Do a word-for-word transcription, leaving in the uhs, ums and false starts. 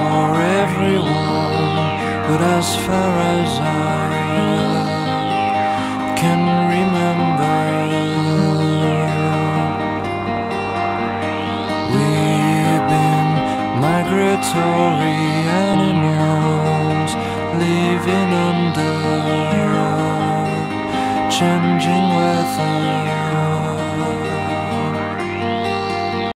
for everyone, but as far as I can remember, we've been migratory animals living under changing weather.